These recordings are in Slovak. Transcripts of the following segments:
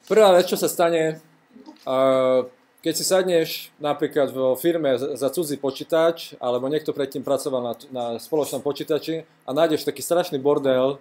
Prvá vec, čo sa stane, keď si sadneš napríklad vo firme za cudzí počítač, alebo niekto predtým pracoval na spoločnom počítači a nájdeš taký strašný bordel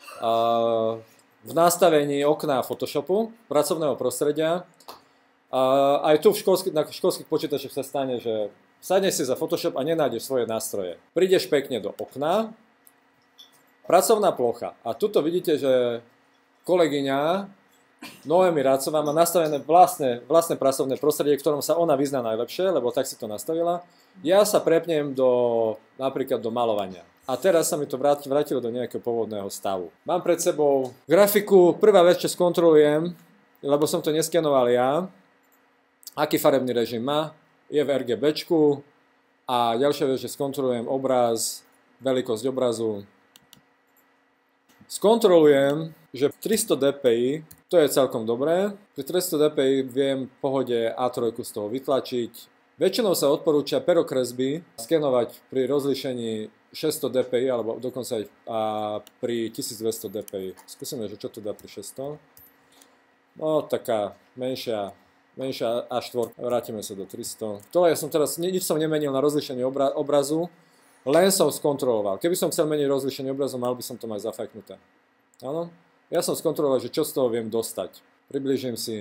v nastavení okna Photoshopu, pracovného prostredia. Aj tu na školských počítačoch sa stane, že sadneš si za Photoshop a nenájdeš svoje nástroje. Prídeš pekne do okna, pracovná plocha. A tuto vidíte, že kolegyňa Noemi Rácová má nastavené vlastné pracovné prostredie, v ktorom sa ona vyzná najlepšie, lebo tak si to nastavila. Ja sa prepnem napríklad do malovania. A teraz sa mi to vrátilo do nejakého pôvodného stavu. Mám pred sebou grafiku. Prvá vec, čo skontrolujem, lebo som to neskenoval ja, aký farebný režim má, je v RGBčku. A ďalšia vec, že skontrolujem obraz, veľkosť obrazu. Skontrolujem, že 300 dpi, to je celkom dobré. Pri 300 dpi viem v pohode A3 z toho vytlačiť. Väčšinou sa odporúča pero kresby skenovať pri rozlíšení 600 dpi, alebo dokonca aj pri 1200 dpi. Skúsime, že čo to dá pri 600. No, taká menšia A4. Vrátime sa do 300. Tohle ja som teraz, nič som nemenil na rozlíšenie obrazu, len som skontroloval. Keby som chcel meniť rozlíšenie obrazu, mal by som to mať zafajknuté. Áno? Ja som skontroloval, že čo z toho viem dostať. Priblížim si.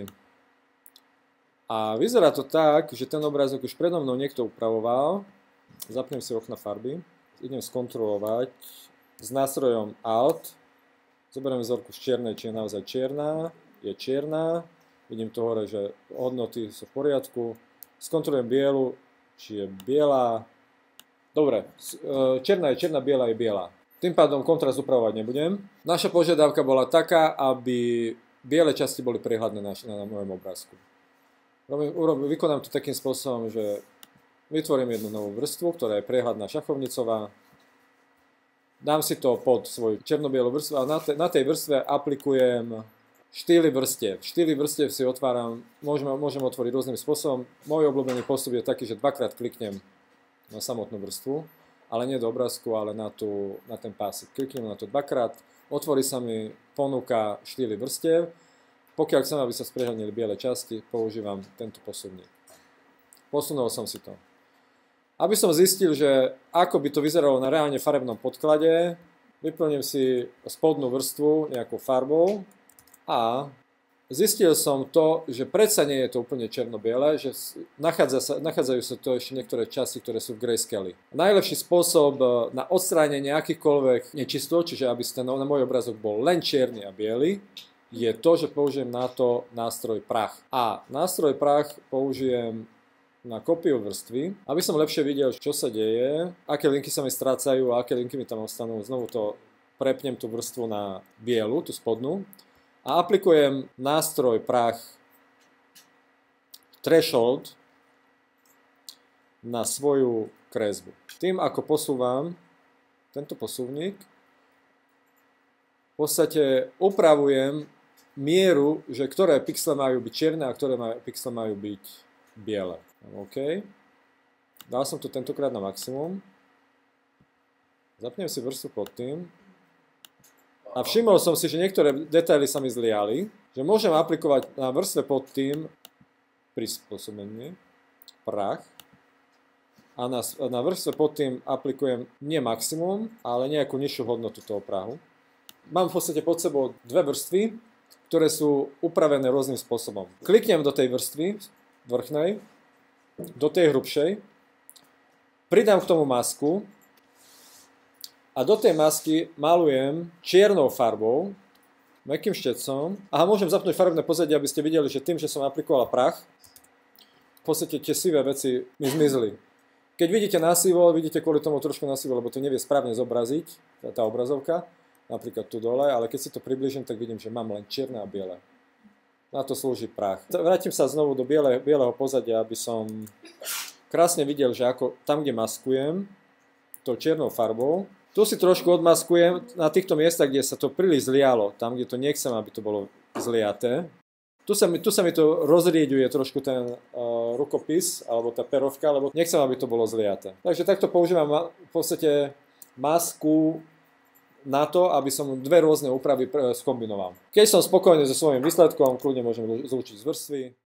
A vyzerá to tak, že ten obrázok už predo mnou niekto upravoval. Zapnem si okna farby. Idem skontrolovať s nástrojom Alt. Zoberiem vzorku z čiernej, či je naozaj čierna. Je čierna. Vidím to hore, že hodnoty sú v poriadku. Skontrolujem bielu, či je biela. Dobre, čierna je čierna, biela je biela. Tým pádom kontrast upravovať nebudem. Naša požiadavka bola taká, aby biele časti boli prehľadné na mojom obrázku. Vykonám to takým spôsobom, že vytvorím jednu novú vrstvu, ktorá je prehľadná šachovnicová. Dám si to pod svoju černo-bielu vrstvu a na tej vrstve aplikujem štýly vrstiev. Štýly vrstiev si otváram, môžem otvoriť rôznym spôsobom. Môj obľúbený postup je taký, že dvakrát kliknem na samotnú vrstvu, ale nie do obrázku, ale na ten pásik. Kliknem na to dvakrát, otvorí sa mi ponuka štýly vrstiev. Pokiaľ chcem, aby sa sprehľadnili biele časti, používam tento posuvník. Posunul som si to. Aby som zistil, že ako by to vyzeralo na reálne farebnom podklade, vyplním si spodnú vrstvu nejakou farbou a zistil som to, že predsa nie je to úplne černo-biele, že nachádzajú sa to ešte niektoré časti, ktoré sú v grayscale. Najlepší spôsob na odstránenie akýchkoľvek nečistôt, čiže aby na môj obrazok bol len čierny a biely, je to, že použijem na to nástroj prach. A nástroj prach použijem na kópiu vrstvy, aby som lepšie videl, čo sa deje, aké linky sa mi strácajú a aké linky mi tam ostanú. Znovu to prepnem tú vrstvu na bielu, tú spodnú, a aplikujem nástroj prach Threshold na svoju kresbu. Tým, ako posúvam tento posuvník, v podstate upravujem mieru, že ktoré pixle majú byť čierne a ktoré pixle majú byť biele. OK. Dal som to tentokrát na maximum. Zapnem si vrstvu pod tým. A všimol som si, že niektoré detaily sa mi zliali, že môžem aplikovať na vrstve pod tým prispôsobenie, prach, a na vrstve pod tým aplikujem nie maximum, ale nejakú nižšiu hodnotu toho prahu. Mám v podstate pod sebou dve vrstvy, ktoré sú upravené rôznym spôsobom. Kliknem do tej vrstvy vrchnej, do tej hrubšej, pridám k tomu masku, a do tej masky malujem čiernou farbou, mäkkým štecom. A môžem zapnúť farebné pozadie, aby ste videli, že tým, že som aplikoval prach, v podstate tie sivé veci mi zmizli. Keď vidíte nasivo, vidíte kvôli tomu trošku nasivo, lebo to nevie správne zobraziť, tá obrazovka, napríklad tu dole, ale keď si to približím, tak vidím, že mám len čierne a biele. Na to slúži prach. Vrátim sa znovu do bieleho pozadia, aby som krásne videl, že ako tam, kde maskujem, tou čiernou farbou, tu si trošku odmaskujem na týchto miestach, kde sa to príliš zlialo, tam, kde to nechcem, aby to bolo zliaté. Tu sa mi to rozrieďuje trošku ten rukopis, alebo tá perovka, lebo nechcem, aby to bolo zliaté. Takže takto používam v podstate masku na to, aby som dve rôzne úpravy skombinoval. Keď som spokojný so svojím výsledkom, kľudne môžem zlúčiť z vrstvy.